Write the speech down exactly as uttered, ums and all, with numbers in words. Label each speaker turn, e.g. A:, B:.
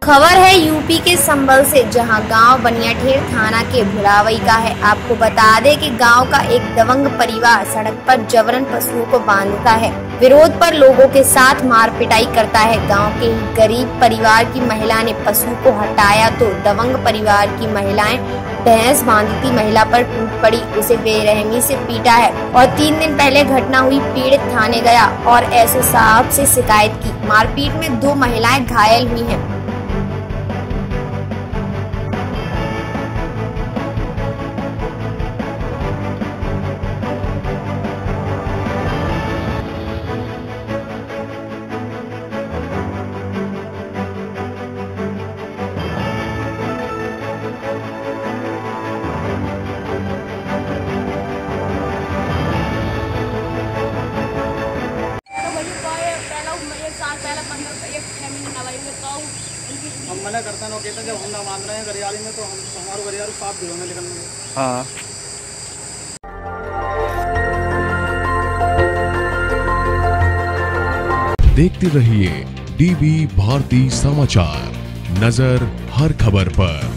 A: खबर है यूपी के संभल से, जहां गांव बनियाठेर थाना के भुलावई का है। आपको बता दें कि गांव का एक दबंग परिवार सड़क पर जबरन पशुओं को बांधता है, विरोध पर लोगों के साथ मार पिटाई करता है। गांव के ही गरीब परिवार की महिला ने पशु को हटाया तो दबंग परिवार की महिलाएं भैंस बांधी थी महिला पर टूट पड़ी, उसे बेरहमी से पीटा है और तीन दिन पहले घटना हुई। पीड़ित थाने गया और एसओ साहब से शिकायत की। मारपीट में दो महिलाएं घायल हुई हैं।
B: हम मना करते हैं, कहते हैं जब हम ना मान रहे हैं गरियाली में तो हम हमारे गरियाली साफ भी होंगे निकलने में।
C: हाँ,
D: देखते रहिए डीबी भारती समाचार, नजर हर खबर पर।